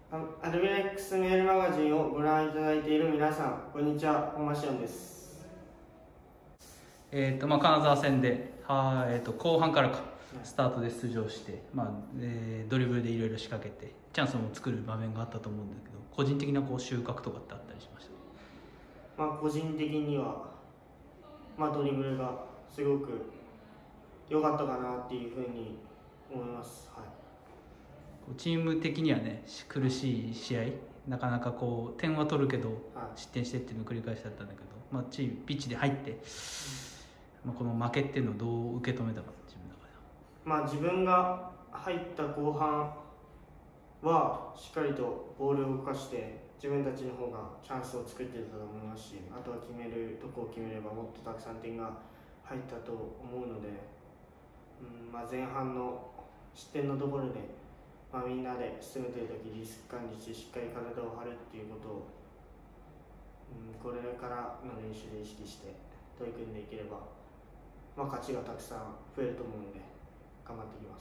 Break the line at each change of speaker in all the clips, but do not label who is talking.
アルビレックスメールマガジンをご覧いただいている皆さん、こんにちは、本間志音です。
金沢戦で後半からスタートで出場して、ドリブルでいろいろ仕掛けてチャンスも作る場面があったと思うんだけど、個人的な収穫とかってあったりしました？
個人的には、ドリブルがすごく良かったかなっていうふうに思います。
チーム的にはね、苦しい試合、なかなか点は取るけど、失点してっていうのを繰り返しだったんだけど、ピッチで入って、この負けっていうのをどう受け止めたか、自分の中では。
自分が入った後半はしっかりとボールを動かして自分たちの方がチャンスを作っていたと思いますし、あとは決めるとこを決めればもっとたくさん点が入ったと思うので、前半の失点のところで、みんなで進めている時リスク管理してしっかり体を張るっていうことを、これからの練習で意識して取り組んでいければ、勝ちがたくさん増えると思うので頑張っていきます。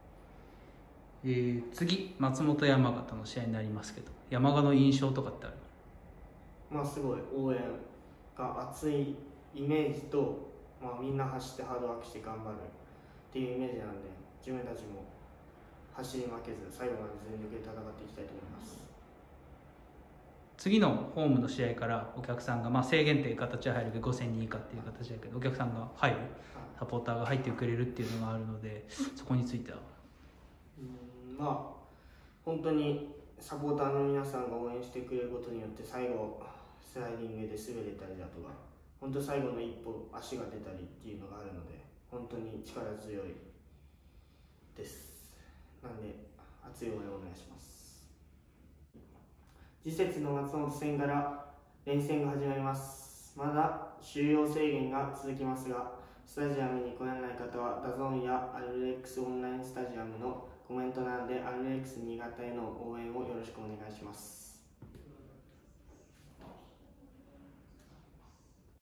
次、松本山形の試合になりますけど、山形の印象とかってある？
すごい応援が熱いイメージと、みんな走ってハードワークして頑張るっていうイメージなんで、自分たちも走り負けず最後まで全力で戦っていきたいと思います。
次のホームの試合からお客さんが、制限っていう形は入るけど5000人以下っていう形だけど、お客さんが入る、サポーターが入ってくれるっていうのがあるので、そこについては
本当にサポーターの皆さんが応援してくれることによって最後スライディングで滑れたりだとか、本当最後の一歩足が出たりっていうのがあるので、本当に力強いです。なんで熱い応援をお願いします。次節の松本戦から連戦が始まります。まだ収容制限が続きますが、スタジアムに来られない方はダゾーンやアルレックスオンラインスタジアムのコメント欄でアルレックス新潟への応援をよろしくお願いします。